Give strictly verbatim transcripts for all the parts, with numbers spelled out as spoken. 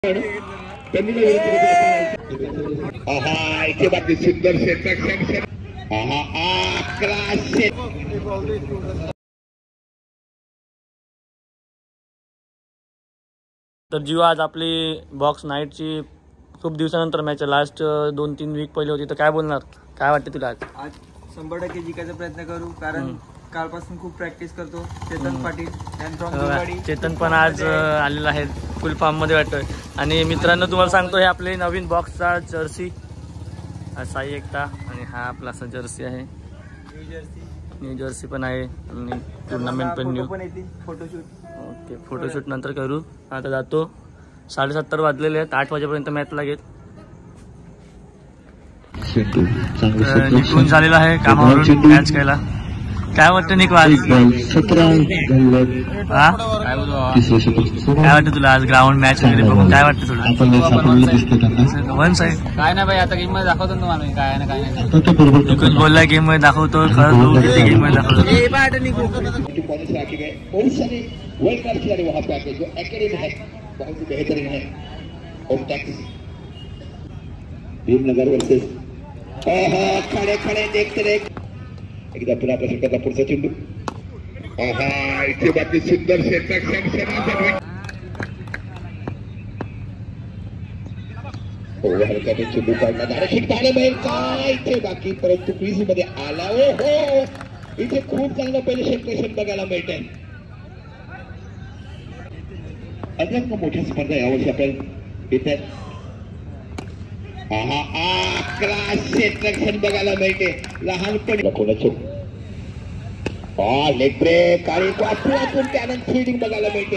इथे बाकी सुंदर सेट तर जीवा आज आपली बॉक्स नाईटची खूप दिवसानंतर मॅच लास्ट दोन तीन वीक पहिले होती, तर काय बोलणार, काय वाटतं तुला? आज आज शंभर टक्के जिंकायचा प्रयत्न करू, कारण कालपासून खूप प्रॅक्टिस करतो. चेतन पाटील चेतन पण आज आलेला आहे फुल फॉर्म मध्ये वाटतोय. आणि मित्रांनो तुम्हाला सांगतो, हे आपले नवीन बॉक्सचा जर्सी साई एकता, आणि हा आपला असा जर्सी आहे, न्यू जर्सी न्यू जर्सी पण आहे आणि टुर्नामेंट पण न्यू. फोटोशूट ओके, फोटोशूट नंतर करू. आता जातो, साडेसत्तर वाजलेले आहेत, आठ वाजेपर्यंत मॅच लागेल. निघून झालेला आहे कामावरून मॅच खेळायला. काय वाटतं निकवाज? हा काय वाटतं तुला आज ग्राउंड मॅच वगैरे बघून? काय वाटतं तुला? वन साईड काय नाही भाई, आता गेम मध्ये दाखवतो ना मला काय ना काय नाही. निकून बोलला गेम मध्ये दाखवतो, खरं गेम मध्ये दाखवतो. बहुत सारे वर्ल्ड क्लास खिलाड़ी वहाँ पे आते हैं जो एकेडमी है, बहुत ही बेहतरीन है. भीमनगर वर्सेस खड़े खड़े देखते रहे. एकदा पुन्हा प्रशिक्षकाचा पुढचा चेंडू. इथे बाकी सुंदर सेट हलका चेंडू काढला, धाराशिक झाले बाहेर. काय इथे बाकी, परंतु क्रीज मध्ये आला. ओ हो, इथे खूप चांगलं पहिले सेंट्रेशन बघायला मिळत आहे. अनेक मोठ्या स्पर्धा यावर्षी आपल्याला येतात. अकरा सेंट्रेशन बघायला मिळते लहानपणी. कोणाचं लेग ब्रेक आणि वाचून त्यानंतर फिल्डिंग बघायला मिळते.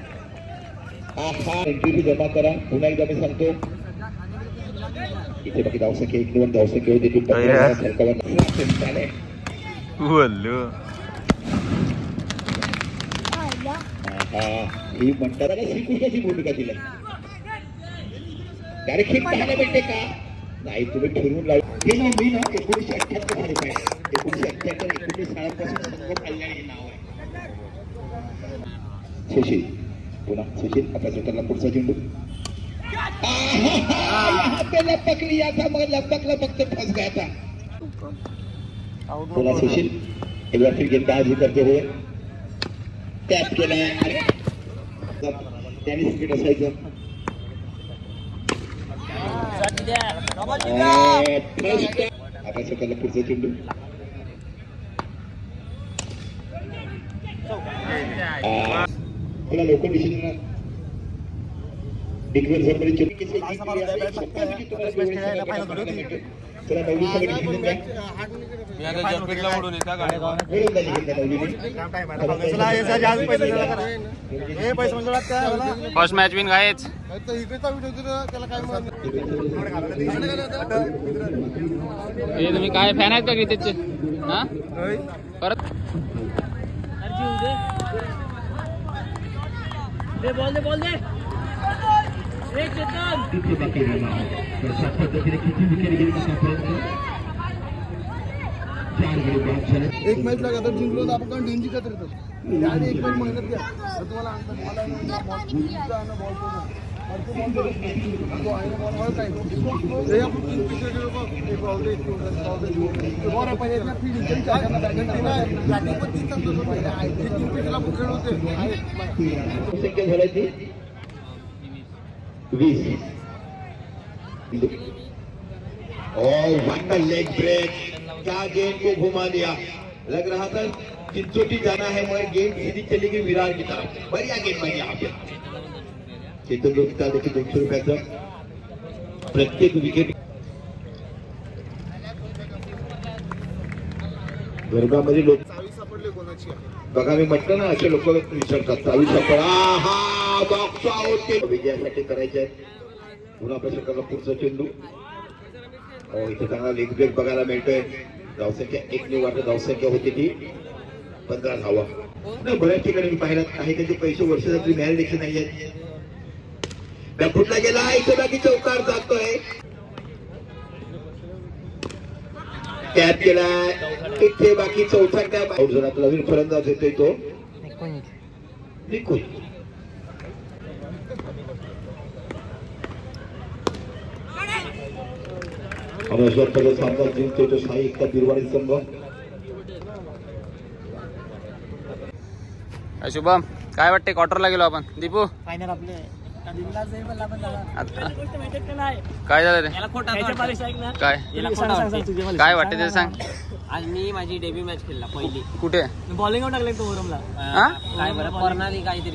हा एंट्री जमा करा, पुन्हा एकदा मी सांगतो. इथे बाकी धावसंख्या एक निवड धावसंख्या होती ही म्हणतात श्रीकृष्णाची भूमिका दिली. डायरेक्ट हिट पाहायला भेटते का? नाही, तुम्ही ठरवून लावलं. हे नाव मी ना एकोणीसशे अठ्ठ्याहत्तर साली पाहिजे. एकोणीसशे अठ्ठ्याहत्तर एकोणीस सालापासून संघ कल्याण हे नाव आहे. सुशील पुन्हा सुशील आपल्या स्वतःला पुढचा चेंडू. लपकली याचा मग लपकला फक्त फस गया था. पुन्हा सुशील एक बार फिर गेंदबाजी करते हुए टॅप केलाय. त्याने स्पीड असायचं. आता स्वतःला पुढचा चेंडू. मला लोक दिसले डिग्री झोपडी चुकी चला नवली सगळी फर्स्ट मॅच विन गायच. तुम्ही काय फॅन आहेत का क्रिकेटचे? हा परत बोल दे बोल दे. एक मॅच लगा तर जिंकलो तर आपण ढेंजी करत येतो. त्याने एक मॅच मेहनत घ्या तर तुम्हाला लेग ब्रेक. क्या गेंद को घुमा दिया. लग रहा था चिंचोटी जाना है, मगर गेंद सीधी चली गई विराट की तरफ. बढ़िया गेंद बनी यहाँ पे. चेतन रोहिता देखिए दोनशे रुपयाचं प्रत्येक विकेट. गरबामध्ये लोक बघा, मी म्हटलं ना असे लोक विचारतात चावी सापडा. हा बॉक्स आउट विजयासाठी करायचे. पुन्हा प्रशिक्षकाला पुढचा चेंडू. इथे चांगला लेग ब्रेक बघायला मिळतोय. धावसंख्या एक ने वाटत धावसंख्या होती ती पंधरा धावा. बऱ्याच ठिकाणी मी पाहिलं काही त्याचे पैसे वर्षासाठी मिळाले देखील नाही आहेत. फुटला गेला. इथे बाकी चौकार जातोय. टॅप केलाय. इथे बाकी चौथा टॅप आउट झाला. नवीन फलंदाज येतोय तो निकुंज. आणि अशा पद्धतीने सामना जिंकतो तो साई एकता बिरवाडी संघ. शुभम काय वाटते क्वार्टरला गेलो आपण. दीपू फायनल आपले काय झालं रे. काय काय वाटते ते सांग. आज मी माझी डेब्यू मॅच खेळला पहिली. कुठे बॉलिंग टाकले तो ओरमला. काय बरं परनाली काहीतरी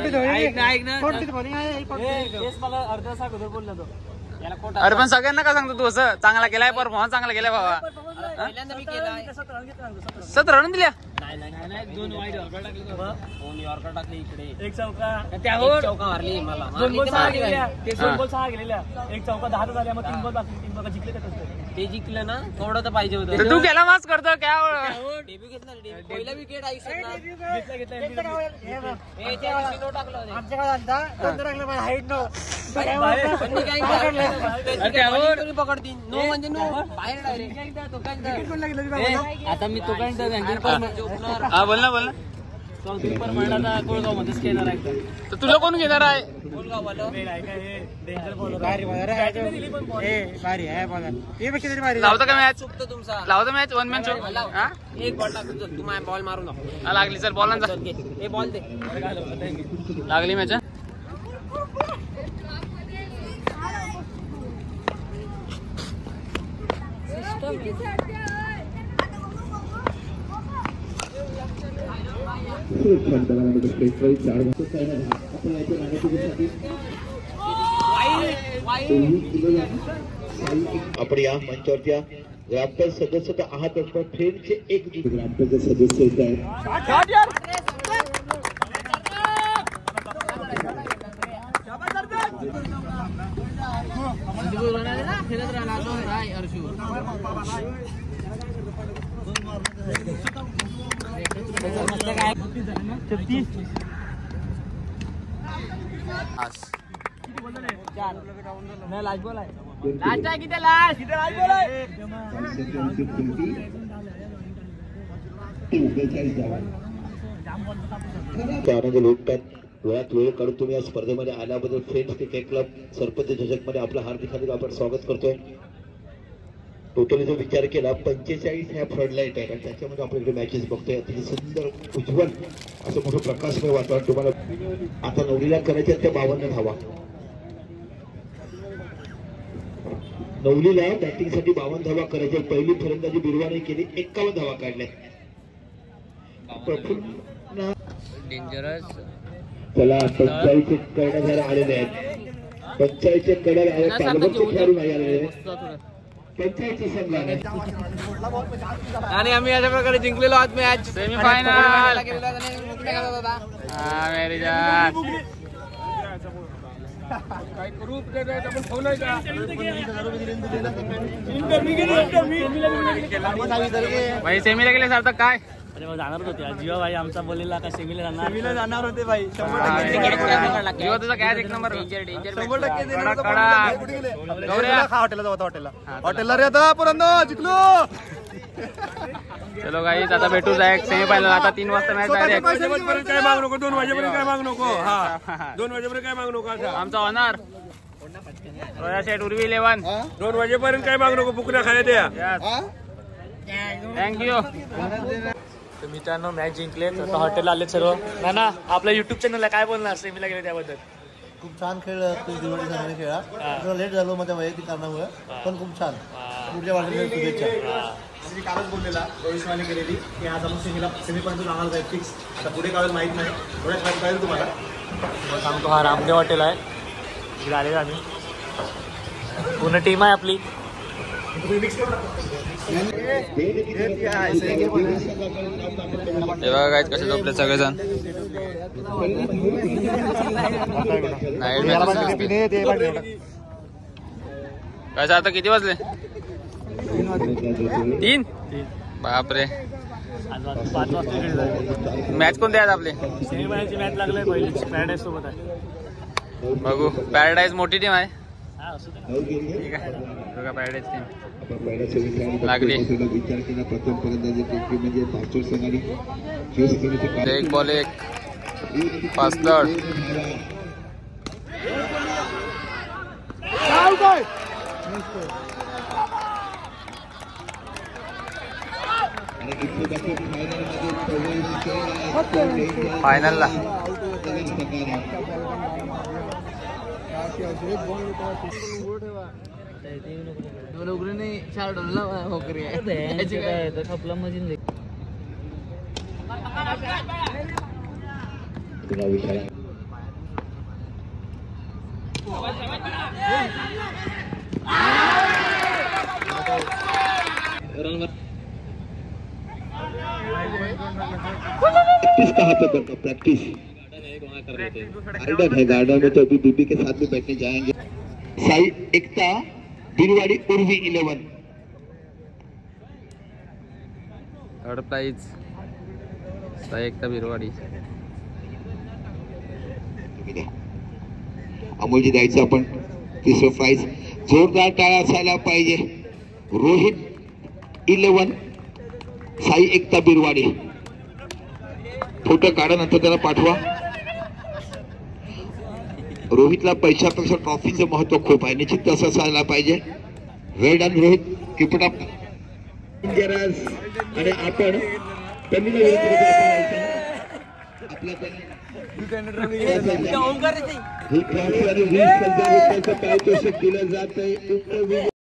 मला अर्धा तास अगोदर बोलला तो. अरे पण सगळ्यांना का सांगतो तू असं. चांगला केलाय परफॉर्मन्स चांगला केलाय बाबा. पहिल्यांदा मी केलाय. सतरा रन दिल्या. दोन वाईट यॉर्कर टाकले. दोन यॉर्कर टाकले इकडे. एक चौका त्यावर चौका मारली मला. दोन बॉल सहा गेलेल्या. ते दोन बॉल सहा गेलेल्या. एक चौका दहा झाल्या. मग तीन बॉल बाकी तीन बॉल जिंकले का ते जिंकलं ना. थोडं तर पाहिजे होतं. तू केला मास करतो काय. डेब्यू घेतला. पहिला विकेट आई घेतला घेतला पकडतील नो म्हणजे नो बाहेर डायरेक्ट. आता मी तो काय हा बोल ना बोल ना. कोळगाव मध्येच खेळणार आहे. तर तुला कोण घेणार आहे. लावता का मॅच. तुमचा लावता मॅच वन मॅच. एक बॉल टाकून तू माझ्या बॉल मारून नको. लागली सर बॉल हे बॉल दे. लागली मॅच. आपण या मंचावरती ग्रामपंचायत सदस्य तर आहात पण फ्रेंडचे एक ग्रामपंचायत सदस्य येत आहेत. लास्ट बॉल आहे. लास्ट आहे किती लास्ट किती लास्ट बॉल आहे. आनंद लुटतात. वेळात वेळ काढून तुम्ही या स्पर्धेमध्ये आल्याबद्दल फ्रेंड्स क्रिकेट क्लब सरपंच चषक मध्ये आपलं हार्दिक हार्दिक आपण स्वागत करतोय. टोटली जर विचार केला पंचेचाळीस ह्या फ्रंट लाईट आहेत आणि त्याच्यामध्ये आपण इकडे मॅचेस बघतोय. अतिशय सुंदर उज्ज्वल असं मोठं प्रकाशमय वातावरण तुम्हाला आता नवरीला करायच्या त्या बावन्न धावा. नवलीला बॅटिंग साठी बावन्न धावा करायच्या. पहिली फलंदाजी बिरवाने केली. एक्कावन्न धावा काढल्या. डेंजरस. त्याला पंचाळीसचे करण्यात आलेले आहेत. पंचाळीसचे करण्यात खेळाडू नाही आलेले. पंचाळीसचे संघाने आणि आम्ही अशा प्रकारे जिंकलेलो आज मॅच. सेमीफायनल. भाई सेमीला गेले सार्थक काय. अरे मग जाणार होते जीवा भाई आमचा बोललेला का सेमीला जाणार. सेमीला जाणार होते भाई. जीवा तुझा कॅच एक नंबर. शंभर टक्के हॉटेलला होता. हॉटेलला हॉटेलला रे आता पर्यंत जिंकलो. चलो गाईज आता भेटू डायरेक्ट सेमीफायनल. आता तीन वाजता मॅच डायरेक्ट. काय मागू नको. दोन वाजेपर्यंत काय मागू नको. हा दोन वाजेपर्यंत काय मागू नको. आमचा ऑनर रोया शेट उर्वी इलेव्हन. दोन वाजेपर्यंत काय मागू नको. फुकण्या खायला द्या. थँक्यू. तर मित्रांनो मॅच जिंकले. तर हॉटेलला आले सर्व. ना ना आपल्या युट्यूब चॅनलला काय बोलणार सेमीला गेले त्याबद्दल. खूप छान खेळ दिवाळी चांगले खेळा. थोडं लेट झालो माझ्या वैयक्तिक कारणामुळे पण खूप छान. पुढच्या वाढलेल्या शुभेच्छा. मी कालच बोललेला भविष्यवाणी केलेली की आज आपण सेमीला सेमीपर्यंत जाणार आहे फिक्स. आता पुढे काळ माहीत नाही. थोड्या वेळात कळेल तुम्हाला. सांगतो हा रामदेव हॉटेल आहे. इकडे आलेलो आम्ही. पूर्ण टीम आहे आपली. हे बघा काय कसे झोपले सगळेजण. काय आता किती वाजले. तीन. बापरे. पाच वाजता मॅच कोणते आहेत आपले. सेमीफायनलची मॅच लागले पहिली पॅराडाईज सोबत आहे. बघू पॅराडाईज मोठी टीम आहे. हा असू दे. ठीक आहे बघा पॅराडाईज टीम लागली. विचार केला प्रथम फलंदाजी म्हणजे पाचोड संघाने एक बॉल एक पाच तड. फायनलला दोन उघडे नाही चार डोलला होकरी आहे खपला मजीन प्रैक्टिस कहाँ पे करना प्रैक्टिस गार्डन है गार्डन में तो अभी बीबी के साथ भी बैठने जाएंगे Sai Ekta Birwadi Urvi eleven third prize Sai Ekta Birwadi Amolji द्यायचं आपण तिसरं प्राइज जोरदार टाळ्या असायला पाहिजे रोहित इलेवन साई एकता बिरवाडी फोटो काढा नंतर त्याला पाठवा रोहितला पैशापेक्षा ट्रॉफीचं महत्व खूप आहे निश्चित तसं असायला पाहिजे well done Rohit keep it up आणि आपण आपल्याकडे ही ट्रॉफी आणि वीस हजार रुपयाचं पारितोषिक दिलं जात आहे